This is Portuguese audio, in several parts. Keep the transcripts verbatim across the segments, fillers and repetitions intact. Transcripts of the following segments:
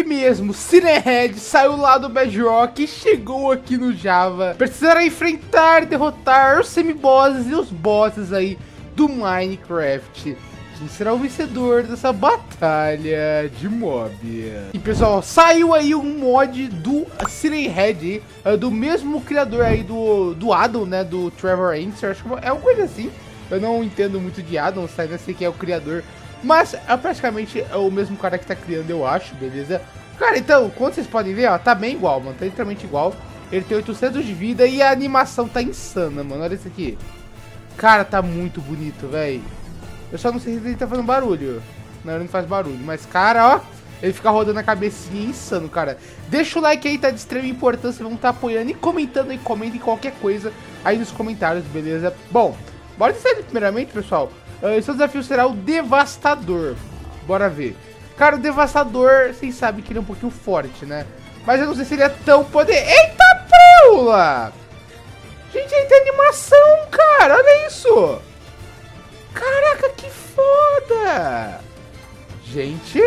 mesmo, Sirenhead saiu lá do Bedrock e chegou aqui no Java. Precisará enfrentar e derrotar os semi-bosses e os bosses aí do Minecraft. Quem será o vencedor dessa batalha de mob? E pessoal, saiu aí um mod do Sirenhead, do mesmo criador aí do, do Adam, né, do Trevor Answer. Acho que é uma coisa assim. Eu não entendo muito de Adam, sabe? Eu sei que é o criador, mas é praticamente o mesmo cara que tá criando, eu acho, beleza? Cara, então, como vocês podem ver, ó, tá bem igual, mano, tá literalmente igual. Ele tem oitocentos de vida e a animação tá insana, mano, olha isso aqui. Cara, tá muito bonito, velho. Eu só não sei se ele tá fazendo barulho. Não, ele não faz barulho, mas, cara, ó, ele fica rodando a cabecinha insano, cara. Deixa o like aí, tá de extrema importância, vamos tá apoiando e comentando aí, comentem qualquer coisa aí nos comentários, beleza? Bom, bora decidir primeiramente, pessoal. Uh, esse desafio será o Devastador. Bora ver. Cara, o Devastador, vocês sabem que ele é um pouquinho forte, né? Mas eu não sei se ele é tão poder... Eita, preula! Gente, ele tem animação, cara. Olha isso. Caraca, que foda. Gente.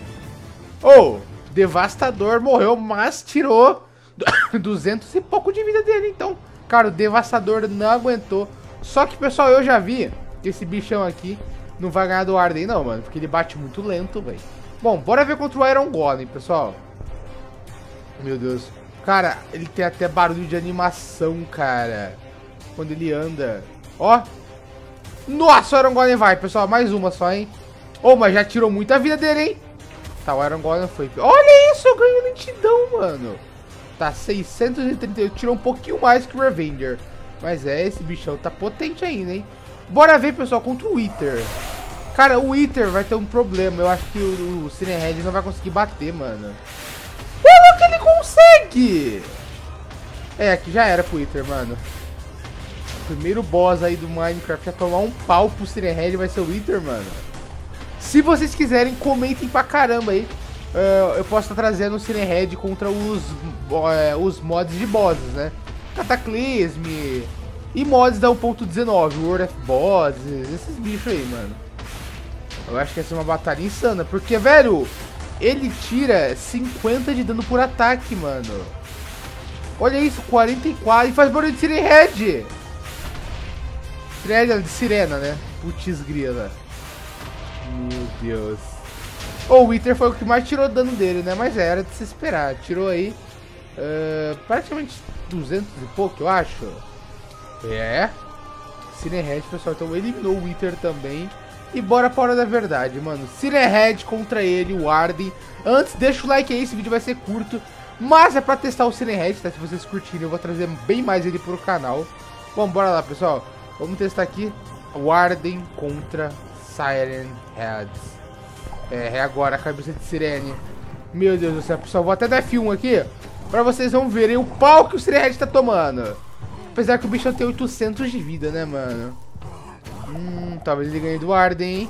Oh, Devastador morreu, mas tirou duzentos e pouco de vida dele. Então, cara, o Devastador não aguentou. Só que, pessoal, eu já vi que esse bichão aqui não vai ganhar do Arden, não, mano. Porque ele bate muito lento, velho. Bom, bora ver contra o Iron Golem, pessoal. Meu Deus. Cara, ele tem até barulho de animação, cara. Quando ele anda. Ó. Nossa, o Iron Golem vai, pessoal. Mais uma só, hein. Oh, mas já tirou muita vida dele, hein. Tá, o Iron Golem foi... Olha isso, eu ganho lentidão, mano. Tá, seiscentos e trinta e oito. Tirou um pouquinho mais que o Revenger. Mas é, esse bichão tá potente ainda, hein. Bora ver, pessoal, contra o Wither. Cara, o Wither vai ter um problema. Eu acho que o, o Sirenhead não vai conseguir bater, mano. Olha que ele consegue! É, aqui já era pro Wither, mano. O primeiro boss aí do Minecraft a tomar um pau pro Sirenhead vai ser o Wither, mano. Se vocês quiserem, comentem pra caramba aí. Uh, eu posso estar trazendo o Sirenhead contra os, uh, os mods de bosses, né? Cataclysm e mods da um ponto dezenove, World of Bosses, esses bichos aí, mano. Eu acho que essa é uma batalha insana, porque, velho, ele tira cinquenta de dano por ataque, mano. Olha isso, quarenta e quatro, e faz barulho de Sirenhead. Sirenhead de sirena, né? Putz grila. Meu Deus. Oh, o Wither foi o que mais tirou dano dele, né? Mas era de se esperar. Tirou aí uh, praticamente duzentos e pouco, eu acho. É. Sirenhead, pessoal. Então eliminou o Wither também. E bora para a hora da verdade, mano. Sirenhead contra ele, o Arden. Antes, deixa o like aí, esse vídeo vai ser curto. Mas é pra testar o Sirenhead, tá? Se vocês curtirem, eu vou trazer bem mais ele pro canal. Bom, bora lá, pessoal. Vamos testar aqui o Arden contra Sirenhead. É, é agora a cabeça de Sirene. Meu Deus do céu, pessoal. Vou até dar F um aqui, pra vocês vão verem o pau que o Sirenhead tá tomando. Apesar que o bicho tem oitocentos de vida, né, mano? Hum, talvez ele ganhe do Arden, hein?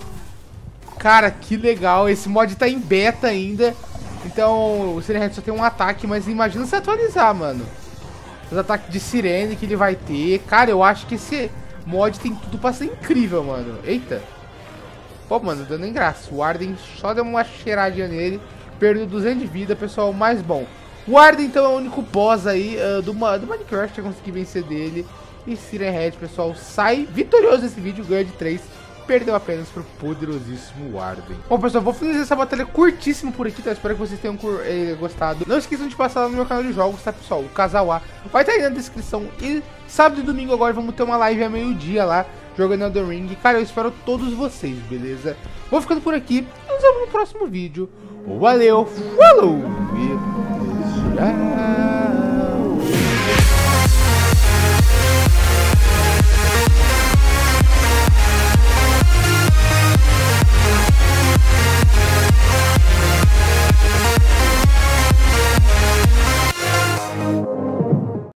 Cara, que legal. Esse mod tá em beta ainda. Então, o Sirenhead só tem um ataque, mas imagina se atualizar, mano. Os ataques de Sirene que ele vai ter. Cara, eu acho que esse mod tem tudo pra ser incrível, mano. Eita. Pô, mano, dando em graça. O Arden só deu uma cheiradinha nele. Perdeu duzentos de vida, pessoal. Mais bom. O Arden, então, é o único boss aí uh, do, do Minecraft que eu consegui vencer dele. E Sirenhead, pessoal, sai vitorioso desse vídeo. Ganha de três. Perdeu apenas pro poderosíssimo Arden. Bom, pessoal, vou finalizar essa batalha curtíssima por aqui, tá? Espero que vocês tenham eh, gostado. Não esqueçam de passar lá no meu canal de jogos, tá, pessoal? O Casal A vai estar aí na descrição. E sábado e domingo agora vamos ter uma live a meio-dia lá, jogando Elden Ring. Cara, eu espero todos vocês, beleza? Vou ficando por aqui. Nos vemos no próximo vídeo. Valeu, falou e já.